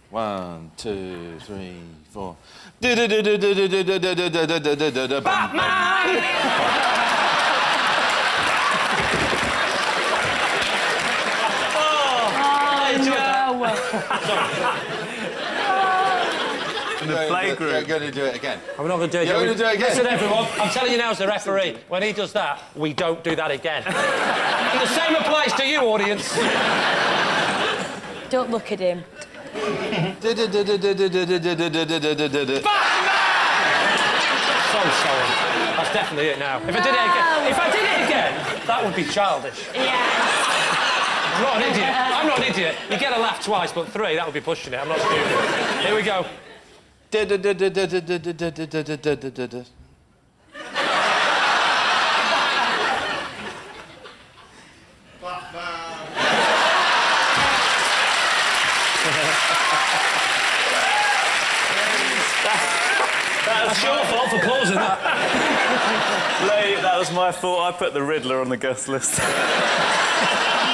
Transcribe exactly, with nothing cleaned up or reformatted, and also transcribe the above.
One, two, three, four. Batman! In the playgroup. You're going to do it again. I'm not going to do it You're again. going to do it again. Listen, everyone, I'm telling you now as the referee, when he does that, we don't do that again. The same applies to you, audience. Don't look at him. So sorry. That's definitely it now. If I did it again, if I did it again, that would be childish. Yeah. I'm not an idiot. I'm not an idiot. You get a laugh twice, but three, that would be pushing it. I'm not stupid. Here we go. That's your fault for pausing that. Lee, that was my fault. I put the Riddler on the guest list.